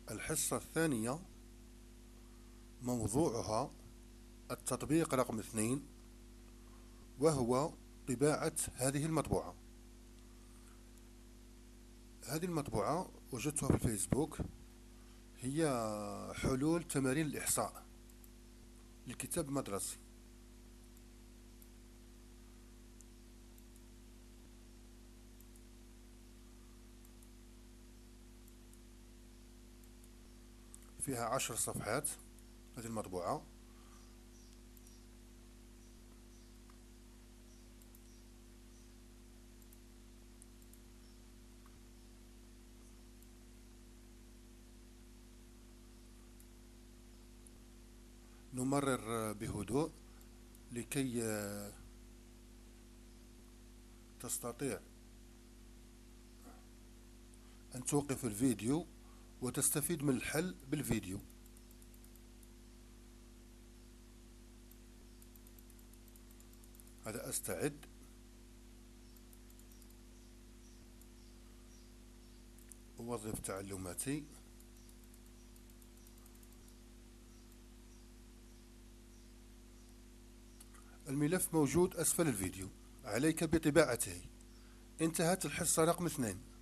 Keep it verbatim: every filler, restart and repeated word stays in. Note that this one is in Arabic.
الحصة الثانية موضوعها التطبيق رقم اثنين، وهو طباعة هذه المطبوعة. هذه المطبوعة وجدتها في الفيسبوك، هي حلول تمارين الإحصاء للكتاب المدرسي. فيها عشر صفحات هذه المطبوعة. نمرر بهدوء لكي تستطيع أن توقف الفيديو وتستفيد من الحل بالفيديو. هذا أستعد. أوظف تعلماتي. الملف موجود أسفل الفيديو، عليك بطباعته. انتهت الحصة رقم اثنين.